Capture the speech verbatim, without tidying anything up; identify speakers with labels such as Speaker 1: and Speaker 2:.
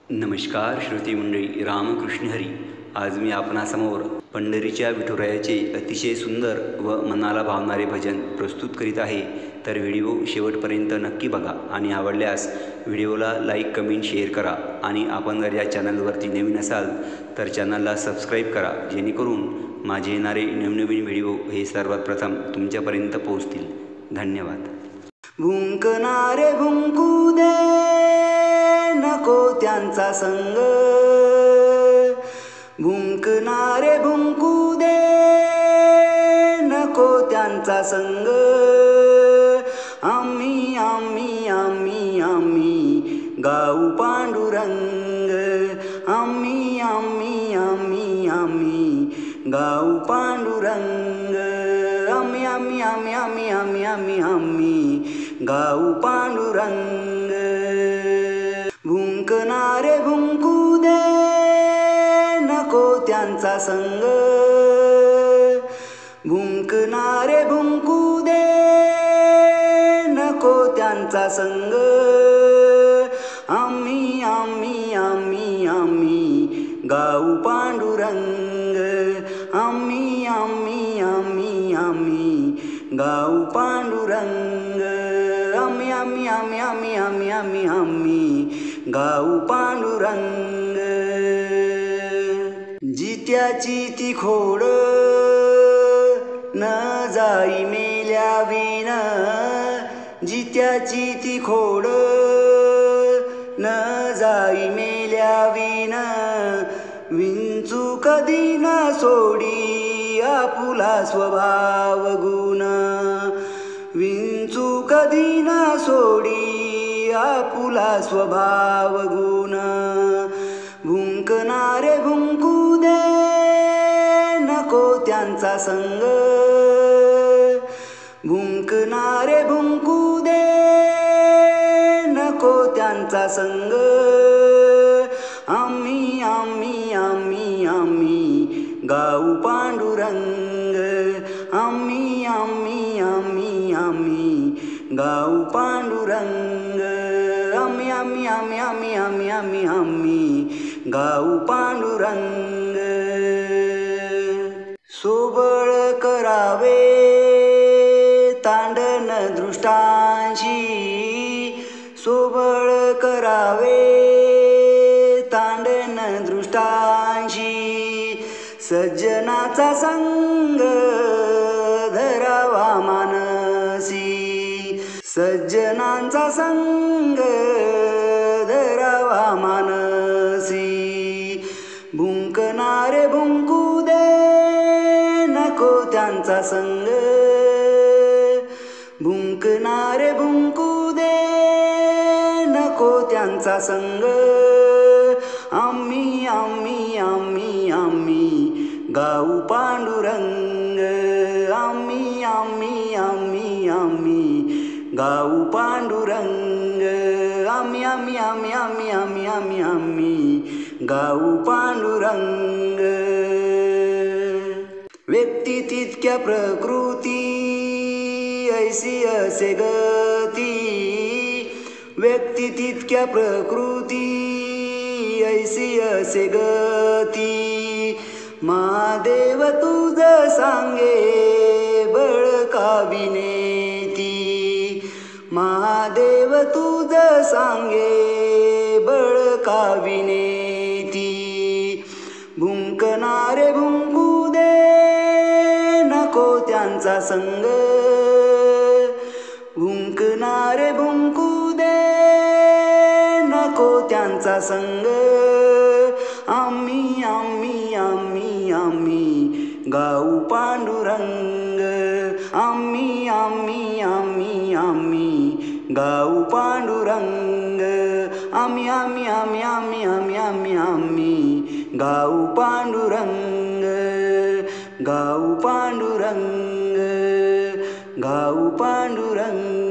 Speaker 1: नमस्कार श्रोते मंडळी, रामकृष्ण हरी. आज मी आपणासमोर पंढरीच्या विठुरायाचे अतिशय सुंदर व मनाला भावणारे भजन प्रस्तुत करीत आहे. तर व्हिडिओ शेवटपर्यंत नक्की बघा आणि आवडल्यास व्हिडिओला लाईक, कमेंट, शेअर करा. आणि आपण जर या चॅनलवरती नवीन असाल तर चॅनलला सबस्क्राईब करा, जेणेकरून माझे येणारे नवनवीन व्हिडिओ हे सर्वात प्रथम तुमच्यापर्यंत पोहोचतील. धन्यवाद.
Speaker 2: भुंकणारे भुंकू दे नको त्यांचा संग, भुंकणारे भुंकू दे नको त्यांचा संग. आम्ही आम्ही आम्ही आम्ही गाऊ पांडुरंग, आम्ही आम्ही आम्ही आम्ही गाऊ पांडुरंग. आम्ही आम्ही आम्ही आम्ही आम्ही आम्ही आम्ही गाऊ पांडुरंग. भुंकणारे भुंकू दे नको त्यांचा संग, भुंकणारे भुंकू दे नको त्यांचा संग. आम्ही आम्ही आम्ही आम्ही गाऊ पांडुरंग, आम्ही आम्ही आम्ही आम्ही गाऊ पांडुरंग. आम्ही आम्ही आम्ही आम्ही आम्ही आम्ही आम्ही गाऊ पांडुरंग. जित्याची ती खोड न जाई मेल्या विण, जित्याची ती खोड न जाई मेल्या विण. विंचू कधी न सोडी आपुला स्वभाव गुण, विंचू कधी न सोडी आपुला स्वभाव गुण. भुंकणारे भुंकू दे नको त्यांचा संग, भुंकणारे भुंकू दे नको त्यांचा संग. आम्ही आम्ही आम्ही आम्ही गाऊ पांडुरंग, आम्ही आम्ही आम्ही आम्ही गाऊ पांडुरंग. आम्ही आम्ही आम्ही आम्ही आम्ही आम्ही आम्ही गाऊ पांडुरंग. सोबळ करावे तांडन दृष्टांशी, सोबळ करावे तांडन दृष्टांशी. सज्जनाचा संग धरावा मानसी, सज्जनांचा संग धरावा मानसी. भुंकणारे भुंकू दे नको त्यांचा संग, भुंकणारे भुंकू दे नको त्यांचा संग. आम्ही आम्ही आम्ही आम्ही गाऊ पांडुरंग, आम्ही आम्ही आम्ही आम्ही गाऊ पांडुरंग. आम्ही आम्ही आम्ही आम्ही आम्ही आम्ही आम्ही गाऊ पांडुरंग. व्यक्ती तितक्या प्रकृती ऐसी असे गती, व्यक्ती तितक्या प्रकृती ऐसी असे गती. महादेव तुझ सांगे बळकाविनेती, महादेव तुझ सांगे बळकाविनेती. भुंकणारे भुंकू दे नको त्यांचा संग, भुंकणारे भुंकू दे नको त्यांचा संग. आम्ही आम्ही आम्ही आम्ही गाऊ पांडुरंग, आम्ही आम्ही आम्ही आम्ही गाऊ पांडुरंग. आम्ही आम्ही आम्ही आम्ही आम्ही आम्ही आम्ही गाऊ पांडुरंग, गाऊ पांडुरंग, गाऊ पांडुरंग.